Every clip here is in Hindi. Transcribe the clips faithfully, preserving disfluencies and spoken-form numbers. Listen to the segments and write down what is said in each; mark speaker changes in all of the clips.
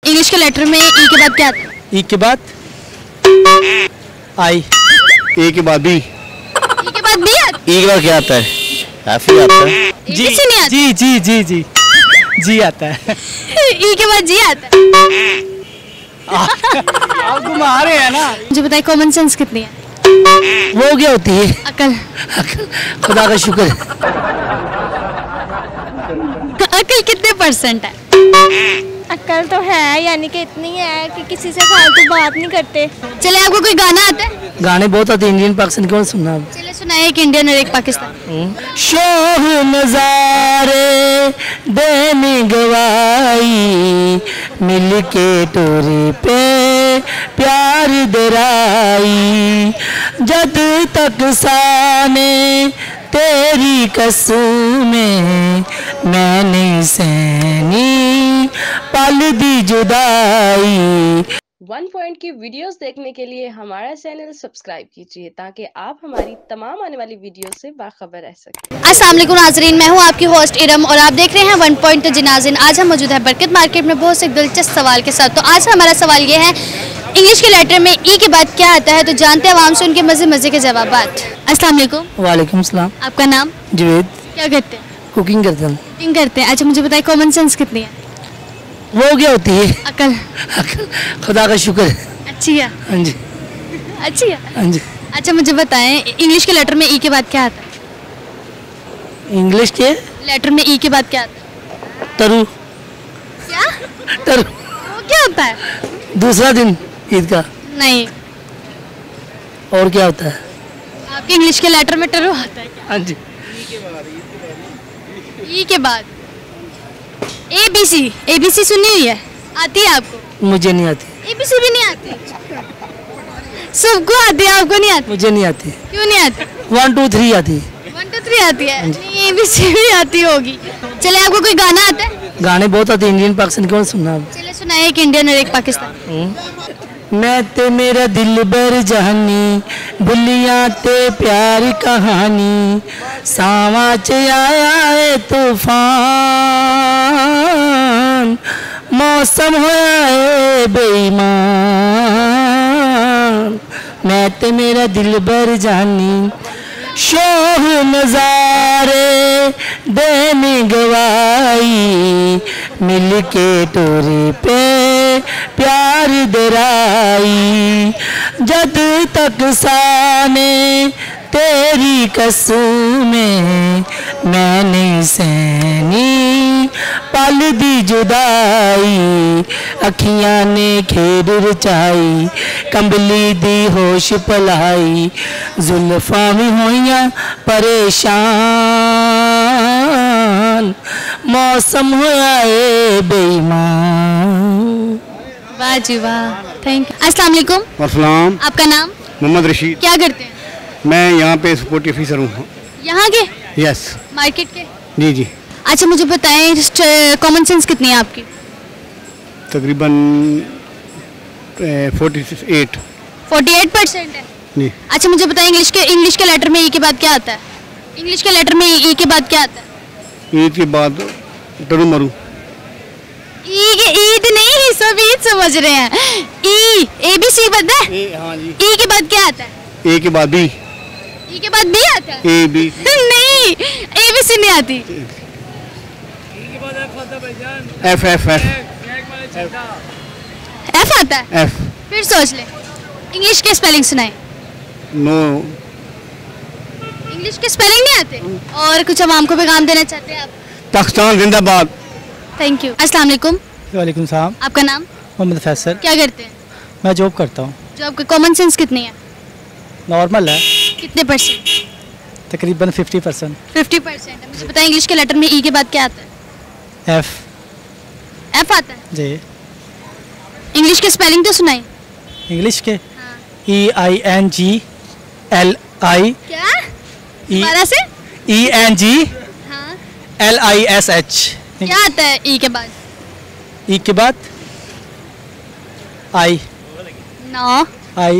Speaker 1: इंग्लिश के लेटर में ई के बाद क्या आता है?
Speaker 2: ई के बाद आई।
Speaker 3: ए के बाद बी।
Speaker 1: ई के बाद बी आता
Speaker 3: ई के बाद क्या आता है? एफ ही आता है।
Speaker 1: जी नहीं आता।
Speaker 2: जी जी जी जी जी आता है।
Speaker 1: ई के बाद जी आता है।
Speaker 2: आप घुमा रहे हैं ना।
Speaker 1: मुझे बताइए कॉमन सेंस कितनी है?
Speaker 3: वो क्या होती है?
Speaker 1: अकल।
Speaker 3: खुदा का शुक्र।
Speaker 1: अकल कितने परसेंट है?
Speaker 4: अक्ल तो है, यानी कि इतनी है कि किसी से फालतू बात नहीं करते।
Speaker 1: चले आपको कोई गाना आता है?
Speaker 3: गाने बहुत आते हैं, इंडियन पाकिस्तान कौन सुनना आप?
Speaker 1: चले सुनाए एक इंडियन और एक पाकिस्तान।
Speaker 3: शोह नजारे देने गवाई, मिल के टोरे पे प्यार दराई, जद तक साने तेरी कसमें मैंने सहनी पल दी जुदाई।
Speaker 5: वन पॉइंट की वीडियोस देखने के लिए हमारा चैनल सब्सक्राइब कीजिए ताकि आप हमारी तमाम आने वाली वीडियो से बाखबर रह सकें।
Speaker 1: अस्सलाम वालेकुम नाजरीन, मैं हूं आपकी होस्ट इरम और आप देख रहे हैं वन पॉइंट। तो जी नाज़रीन, आज हम मौजूद है बरकत मार्केट में बहुत से दिलचस्प सवाल के साथ। तो आज हमारा सवाल ये है, इंग्लिश के लेटर में ई के बाद क्या आता है? तो जानते हैं आवाम से उनके मजे मजे के जवाब। अस्सलाम वालेकुम।
Speaker 3: वालेकुम सलाम।
Speaker 1: आपका नाम?
Speaker 3: जवेद।
Speaker 1: क्या करते हैं?
Speaker 3: कुकिंग करते हैं।
Speaker 1: कुकिंग करते हैं। अच्छा मुझे बताइए कॉमन सेंस कितनी है?
Speaker 3: वो क्या होती है?
Speaker 1: अकल।
Speaker 3: खुदा का शुक्र।
Speaker 1: अच्छी है।
Speaker 3: हाँ जी
Speaker 1: अच्छी है।
Speaker 3: हाँ जी।
Speaker 1: अच्छा मुझे बताएं इंग्लिश के लेटर में ई के बाद क्या आता है?
Speaker 3: इंग्लिश के
Speaker 1: लेटर में ई के बाद क्या आता है?
Speaker 3: तरु।
Speaker 1: क्या?
Speaker 3: तरु
Speaker 1: वो क्या होता है?
Speaker 3: दूसरा दिन ईद का।
Speaker 1: नहीं।
Speaker 3: और क्या होता है?
Speaker 1: आपके इंग्लिश के लेटर में टरू आता है क्या?
Speaker 3: हाँ जी।
Speaker 1: ई के बाद ए बी सी। ए बी सी सुनी हुई है? आती है आपको?
Speaker 3: मुझे नहीं आती।
Speaker 1: ए बी सी भी नहीं आती? सबको आती है, आपको नहीं आती?
Speaker 3: मुझे नहीं आती।
Speaker 1: क्यों नहीं आती?
Speaker 3: वन टू थ्री आती।
Speaker 1: वन टू थ्री आती है? नहीं, ए बी सी भी आती होगी। चले आपको कोई गाना आता है?
Speaker 3: गाने बहुत आते हैं, इंडियन पाकिस्तान कौन सुनना आप?
Speaker 1: चले सुनाए एक इंडियन और एक पाकिस्तान।
Speaker 3: मैं ते मेरा दिल बर जहानी, बुलियां ते प्यार कहानी, सावा च आया है तूफान, मौसम होया है बेईमान, मैं ते मेरा दिल बर जानी, शोह नजारे देने गवाई, मिल के टोरे पे प्यार दराई, जद तक साने तेरी कसमें मैंने सहनी पल दी जुदाई, अखियां ने खेद रचाई, कंबली दी होश पलाई, जुल्फां भी होइयां परेशान, मौसम होया ए बेईमान।
Speaker 1: वाह जी वाह, थैंक यू। अस्सलाम वालेकुम।
Speaker 3: अस्सलाम।
Speaker 1: आपका नाम?
Speaker 3: मोहम्मद रशीद।
Speaker 1: क्या करते हैं?
Speaker 3: मैं यहाँ पे सपोर्ट ऑफिसर हूँ।
Speaker 1: यहाँ के?
Speaker 3: यस।
Speaker 1: मार्केट के?
Speaker 3: जी जी।
Speaker 1: अच्छा मुझे बताएं कॉमन सेंस कितनी है आपकी?
Speaker 3: तकरीबन forty eight.
Speaker 1: Forty eight percent है
Speaker 3: जी।
Speaker 1: अच्छा मुझे बताएं इंग्लिश के इंग्लिश के लेटर में ई के बाद क्या आता है? इंग्लिश के लेटर में ई के बाद क्या आता है?
Speaker 3: ईद के बाद टरू मरू।
Speaker 1: ईद ईद नहीं, सब ईद समझ रहे हैं। ई ए बी सी पता है?
Speaker 3: हाँ जी।
Speaker 1: ई के बाद क्या आता है?
Speaker 3: ए के बाद बी।
Speaker 1: ई के बाद बी आता है?
Speaker 3: A B.
Speaker 1: नहीं, ए बी सी नहीं आती।
Speaker 3: एफ एफ एफ
Speaker 1: एफ आता है?
Speaker 3: एफ।
Speaker 1: फिर सोच ले। इंग्लिश के स्पेलिंग सुनाए।
Speaker 3: नो।
Speaker 1: इंग्लिश के स्पेलिंग नहीं आते? और कुछ आवाम को पैगाम देना चाहते हैं आप?
Speaker 3: पाकिस्तान जिंदाबाद।
Speaker 1: Thank you. अस्सलाम वालेकुम।
Speaker 2: वालेकुम सलाम।
Speaker 1: आपका नाम?
Speaker 2: मोहम्मद फैसल।
Speaker 1: क्या करते हैं?
Speaker 2: मैं जॉब करता हूँ।
Speaker 1: जॉब का कॉमन सेंस कितनी है?
Speaker 2: नॉर्मल है,
Speaker 1: कितने परसेंट?
Speaker 2: तकरीबन फिफ्टी परसेंट।
Speaker 1: Fifty percent. मुझे बताएं इंग्लिश के लेटर में ई के बाद क्या आता है?
Speaker 2: एफ।
Speaker 1: एफ आता है?
Speaker 2: जी।
Speaker 1: इंग्लिश के स्पेलिंग तो सुनाई।
Speaker 2: इंग्लिश के ई आई एन जी एल आई।
Speaker 1: क्या? दोबारा से?
Speaker 2: ई एन जी
Speaker 1: हाँ।
Speaker 2: L I S H.
Speaker 1: क्या आता है ई के बाद?
Speaker 2: ई के बाद आई।
Speaker 1: नो।
Speaker 2: आई।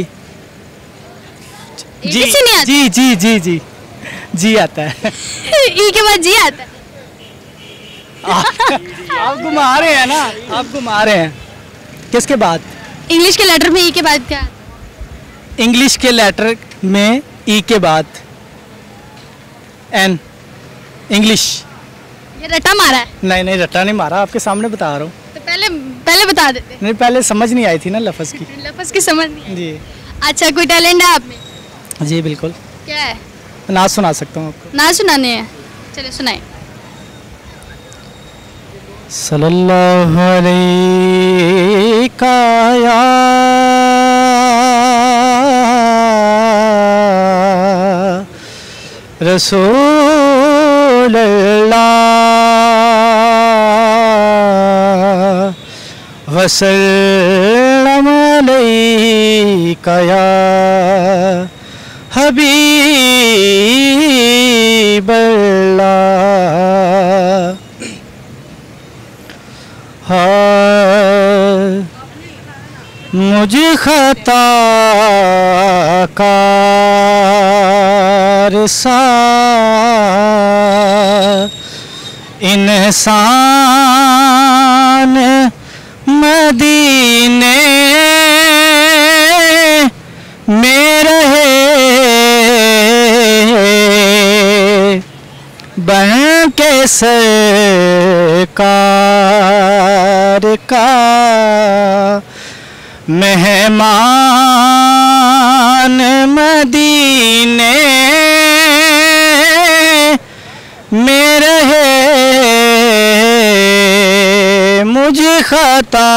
Speaker 1: जी नहीं आता?
Speaker 2: जी जी जी जी जी आता है।
Speaker 1: ई के बाद जी आता है?
Speaker 2: आप घुमा रहे हैं ना, आप घुमा रहे हैं। किसके बाद?
Speaker 1: इंग्लिश के लेटर में ई के बाद क्या?
Speaker 2: इंग्लिश के लेटर में ई के बाद एन। इंग्लिश।
Speaker 1: ये रट्टा मारा है?
Speaker 2: नहीं नहीं रट्टा नहीं मारा, आपके सामने बता रहा हूँ।
Speaker 1: तो पहले पहले बता देते।
Speaker 2: नहीं पहले समझ नहीं आई थी ना लफ्ज़ की।
Speaker 1: लफ्ज़ की समझ नहीं आई।
Speaker 2: जी।
Speaker 1: अच्छा, कोई टैलेंट है आप में?
Speaker 2: जी बिल्कुल।
Speaker 1: क्या है?
Speaker 2: नाच सुना सकता हूँ आपको।
Speaker 1: ना सुनाने हैं, चलिए सुनाए।
Speaker 2: सल्लल्लाहु अलैका या रसूल अल्लाह वसल्लम अलैका या हबीब अल्लाह। हाँ मुझे खता कार सा इंसान मदीने में रहे बन के सरकार का मेहमान मदीने में रहे मुझे खता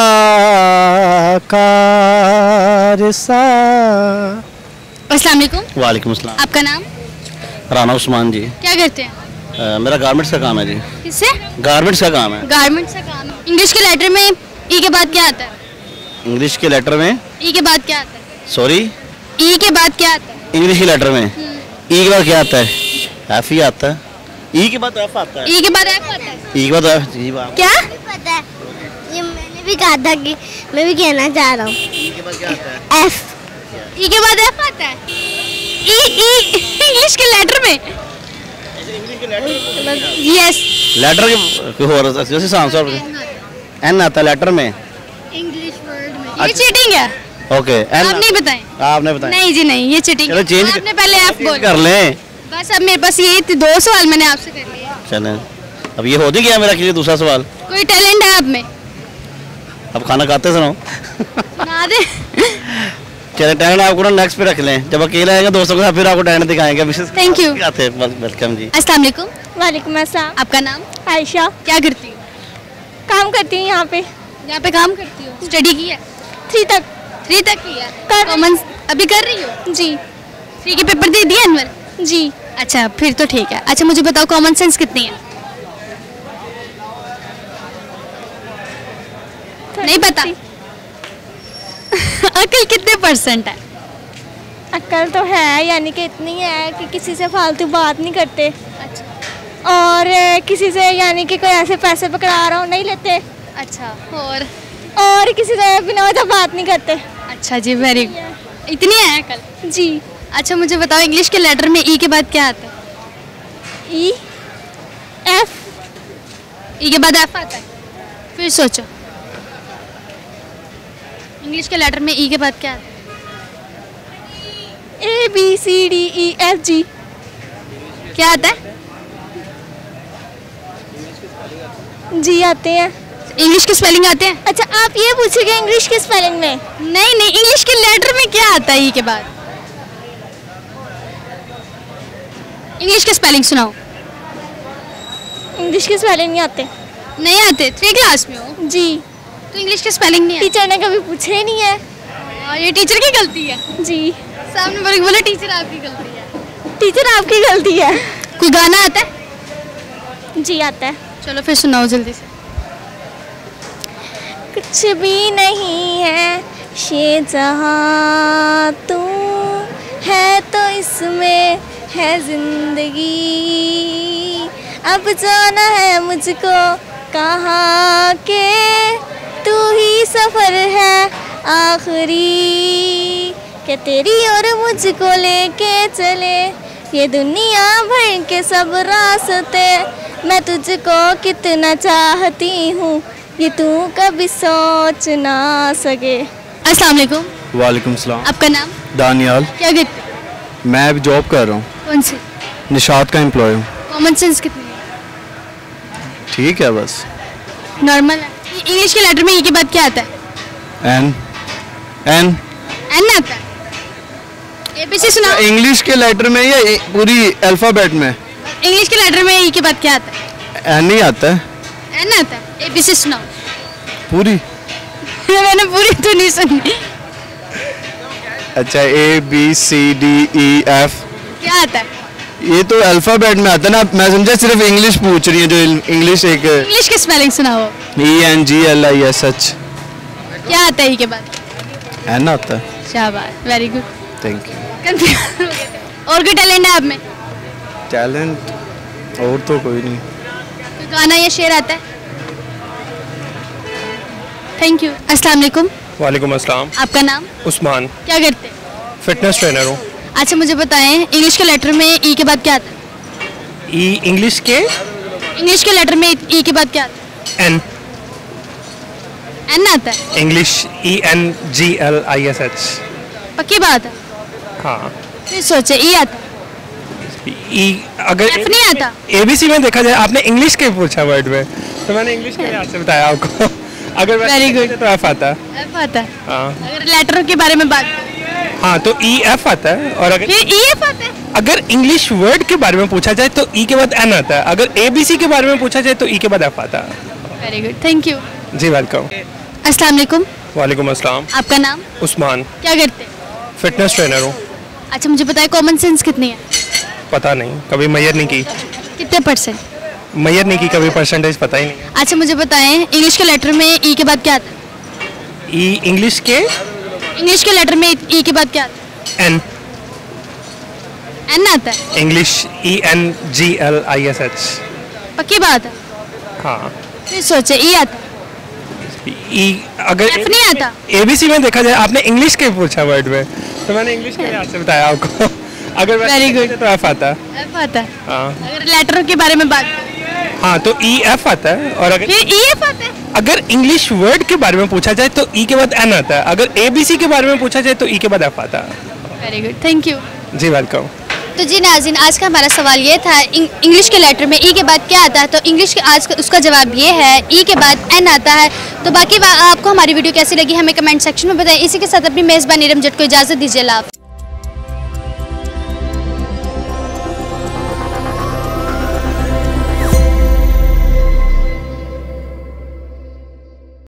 Speaker 2: कार सा।
Speaker 1: अस्सलाम वालेकुम।
Speaker 3: वालेकुम अस्सलाम।
Speaker 1: आपका नाम?
Speaker 3: राना उस्मान जी।
Speaker 1: क्या करते हैं?
Speaker 3: आ, मेरा गारमेंट्स का काम है जी।
Speaker 1: किससे?
Speaker 3: गारमेंट्स का काम है।
Speaker 1: गारमेंट्स का काम है। इंग्लिश के लेटर में ई के बाद क्या आता है?
Speaker 3: इंग्लिश के लेटर में
Speaker 1: ई के बाद क्या आता है?
Speaker 3: सॉरी
Speaker 1: ई के बाद क्या आता है?
Speaker 3: इंग्लिश के लेटर में ई के बाद क्या आता है? एफ ही आता है। ई के बाद एफ आता है।
Speaker 1: ई के बाद एफ आता है?
Speaker 3: ई के बाद एफ जी बात।
Speaker 1: क्या?
Speaker 4: पता है, ये मैंने भी कहा था कि मैं भी कहना चाह रहा हूँ।
Speaker 3: ई के बाद क्या आता है?
Speaker 4: एफ।
Speaker 1: ई के बाद एफ आता है? ई ई इंग्लिश के लेटर में? यस।
Speaker 3: लेटर के हो रहा है जैसे सांस और एन आता है लेटर में।
Speaker 1: इंग्लिश वर्ड में ये चीटिंग है।
Speaker 3: ओके एन
Speaker 1: आप नहीं बताएं।
Speaker 3: आपने बताया।
Speaker 1: नहीं जी नहीं, ये चीटिंग
Speaker 3: चलो
Speaker 1: है।
Speaker 3: चेंज
Speaker 1: आपने पहले एफ बोला।
Speaker 3: कर लें।
Speaker 1: बस अब मेरे पास ये थे, दो सवाल मैंने आपसे कर लिए।
Speaker 3: चलें अब ये होती गया मेरा क्लियर दूसरा सवाल।
Speaker 1: कोई टैलेंट है आप में?
Speaker 3: अब खाना खाते सुनो।
Speaker 1: सुना दे।
Speaker 3: चले टैलेंट आपको ना नेक्स्ट पे रख लें, जब अकेला आएगा दोस्तों के साथ फिर आपको टैलेंट दिखाएंगे।
Speaker 1: Thank you.
Speaker 3: आते हैं वेलकम जी।
Speaker 1: अस्सलाम वालेकुम।
Speaker 4: वालेकुम अस्सलाम।
Speaker 1: आपका नाम?
Speaker 4: आयशा।
Speaker 1: क्या करती हो?
Speaker 4: काम करती हूँ यहाँ पे।
Speaker 1: यहाँ पे काम करती हो? स्टडी की है?
Speaker 4: थ्री तक।
Speaker 1: थ्री तक की है?
Speaker 4: कर
Speaker 1: कॉमन अभी कर रही हो?
Speaker 4: जी।
Speaker 1: थ्री के पेपर दे दिए अनवर?
Speaker 4: जी।
Speaker 1: अच्छा फिर तो ठीक है। अच्छा मुझे बताओ कॉमन सेंस कितनी है? नहीं पता। अकल कितने परसेंट है?
Speaker 4: अक्ल तो है, यानी कि इतनी है कि किसी से फालतू बात नहीं करते।
Speaker 1: अच्छा।
Speaker 4: और अ, किसी से यानी कि कोई ऐसे पैसे पकड़ा रहा हो नहीं लेते।
Speaker 1: अच्छा और
Speaker 4: और किसी से बिना वजह बात नहीं करते।
Speaker 1: अच्छा जी वेरी गुड। इतनी है अकल?
Speaker 4: जी।
Speaker 1: अच्छा मुझे बताओ इंग्लिश के लेटर में ई के बाद क्या आता है?
Speaker 4: E F.
Speaker 1: ई के बाद एफ आता है? फिर सोचो इंग्लिश के लेटर में ई के बाद क्या आता है?
Speaker 4: A B C D E F G.
Speaker 1: क्या आता है?
Speaker 4: जी आते हैं।
Speaker 1: इंग्लिश के स्पेलिंग आते हैं?
Speaker 4: अच्छा आप ये पूछेंगे इंग्लिश के स्पेलिंग में?
Speaker 1: नहीं नहीं, इंग्लिश के लेटर में क्या आता है ई के बाद? इंग्लिश के स्पेलिंग सुनाओ।
Speaker 4: इंग्लिश के स्पेलिंग नहीं आते।
Speaker 1: नहीं आते? थ्री क्लास में हो?
Speaker 4: जी।
Speaker 1: तो इंग्लिश के स्पेलिंग नहीं आते?
Speaker 4: टीचर ने कभी पूछे ही नहीं है।
Speaker 1: हाँ, ये टीचर की गलती है।
Speaker 4: जी।
Speaker 1: सामने वाले को बोला टीचर आपकी गलती है।
Speaker 4: टीचर आपकी गलती है।
Speaker 1: कोई गाना आता है?
Speaker 4: जी आता है।
Speaker 1: चलो फिर सुनाओ जल्दी से।
Speaker 4: कुछ भी नहीं है ये जहाँ, तू है तो इसमें है जिंदगी। अब जाना है मुझको कहाँ के, तू ही सफर है आखिरी। के तेरी और मुझको लेके चले ये दुनिया भर के सब रास्ते। मैं तुझको कितना चाहती हूँ ये तू कभी सोच ना सके।
Speaker 1: अस्सलाम वालेकुम।
Speaker 6: वालेकुम सलाम।
Speaker 1: आपका नाम?
Speaker 6: दानियाल।
Speaker 1: क्या करते हैं?
Speaker 6: मैं अभी जॉब कर रहा हूँ।
Speaker 1: कौन सी?
Speaker 6: निशात का एम्प्लॉय हूँ।
Speaker 1: कॉमन सेंस कितनी है?
Speaker 6: ठीक है बस।
Speaker 1: नॉर्मल है। इंग्लिश के लेटर में ई के बाद क्या आता है?
Speaker 6: एन एन
Speaker 1: एन आता है। एबीसी सुनाओ।
Speaker 6: इंग्लिश के लेटर में या ए- पूरी अल्फाबेट में?
Speaker 1: इंग्लिश के लेटर में ई के बाद क्या आता है?
Speaker 6: एन ही आता है।
Speaker 1: एन आता है। एबीसी सुनाओ।
Speaker 6: पूरी?
Speaker 1: मैंने पूरी तो नहीं सुनी।
Speaker 6: अच्छा, A B C D E F.
Speaker 1: क्या आता है?
Speaker 6: ये तो अल्फाबेट में आता है ना। मैं समझा सिर्फ इंग्लिश पूछ रही है, जो इंग्लिश एक
Speaker 1: इंग्लिश की स्पेलिंग सुनाओ।
Speaker 6: E N G L I S H.
Speaker 1: क्या आता है ई के बाद?
Speaker 6: एन आता है।
Speaker 1: शाबाश, very good.
Speaker 6: Thank you.
Speaker 1: Confuse हो गए थे। और कोई टैलेंट है आप में?
Speaker 6: टैलेंट और तो कोई नहीं।
Speaker 1: कोई गाना या शेर आता है? Thank you. अस्सलाम वालेकुम।
Speaker 7: वालेकुम अस्सलाम।
Speaker 1: आपका नाम?
Speaker 7: उस्मान।
Speaker 1: क्या करते हैं?
Speaker 7: फिटनेस ट्रेनर हूँ।
Speaker 1: अच्छा मुझे बताएं, इंग्लिश के लेटर में ई के बाद क्या आता है?
Speaker 7: ई इंग्लिश के
Speaker 1: इंग्लिश के लेटर में ई के बाद क्या आता
Speaker 7: एन।
Speaker 1: है? एन आता है।
Speaker 7: English E N G L I S H.
Speaker 1: पक्की बात है?
Speaker 7: हाँ।
Speaker 1: फिर सोचे ई आता है।
Speaker 7: ई अगर
Speaker 1: एफ नहीं आता।
Speaker 7: एबीसी में देखा जाए, आपने इंग्लिश के पूछा वर्ड में, तो मैंने इंग्लिश के लिहाज से बताया आपको। अगर
Speaker 1: Very good.
Speaker 7: तो एफ आता है।
Speaker 1: एफ आता है।
Speaker 7: हाँ
Speaker 1: अगर लेटर के बारे में बात करें
Speaker 7: हाँ, तो ई एफ आता है। और अगर
Speaker 1: फिर ई एफ आता है।
Speaker 7: अगर इंग्लिश वर्ड के बारे में पूछा जाए तो ई के बाद एन आता है। अगर एबीसी के बारे में पूछा जाए तो ई के बाद एफ आता है।
Speaker 1: Very good, thank you.
Speaker 7: जी वेलकम।
Speaker 1: अस्सलाम वालेकुम।
Speaker 7: वालेकुम अस्सलाम।
Speaker 1: आपका नाम?
Speaker 7: उस्मान।
Speaker 1: क्या करते हैं?
Speaker 7: फिटनेस ट्रेनर हूँ।
Speaker 1: अच्छा मुझे बताएं, कॉमन सेंस कितनी है?
Speaker 7: पता नहीं, कभी मैयर नहीं की।
Speaker 1: कितने परसेंट?
Speaker 7: मैयर नहीं की कभी, परसेंटेज पता ही नहीं।
Speaker 1: अच्छा मुझे बताएं, इंग्लिश के लेटर में ई के बाद क्या आता है?
Speaker 7: ई इंग्लिश के
Speaker 1: इंग्लिश के लेटर में ई के बाद क्या आता
Speaker 7: एन।
Speaker 1: है? एन आता है।
Speaker 7: English E N G L I S H.
Speaker 1: पक्की बात है?
Speaker 7: हाँ।
Speaker 1: फिर सोचे ई आता है।
Speaker 7: ई अगर
Speaker 1: एफ नहीं आता।
Speaker 7: एबीसी में देखा जाए, आपने इंग्लिश के पूछा वर्ड में, तो मैंने इंग्लिश के लिहाज से बताया आपको। अगर
Speaker 1: Very good.
Speaker 7: तो एफ आता है।
Speaker 1: एफ आता है।
Speaker 7: हाँ
Speaker 1: अगर लेटर के बारे में बात करें
Speaker 7: हाँ, तो ई एफ आता है। और अगर
Speaker 1: फिर ई एफ आता है।
Speaker 7: अगर इंग्लिश वर्ड के बारे में पूछा जाए तो ई के बाद एन आता है। अगर एबीसी के बारे में पूछा जाए तो ई के बाद एफ आता है।
Speaker 1: Very good, thank you.
Speaker 7: जी वेलकम।
Speaker 1: तो जी नाज़रीन, आज का हमारा सवाल ये था, इंग्लिश के लेटर में ई के बाद क्या आता है? तो इंग्लिश के आज का उसका जवाब ये है, ई के बाद एन आता है। तो बाकी आपको हमारी वीडियो कैसी लगी हमें कमेंट सेक्शन में बताएं। इसी के साथ अपनी मेज़बान नीरम जट को इजाज़त दीजिए। लाभ।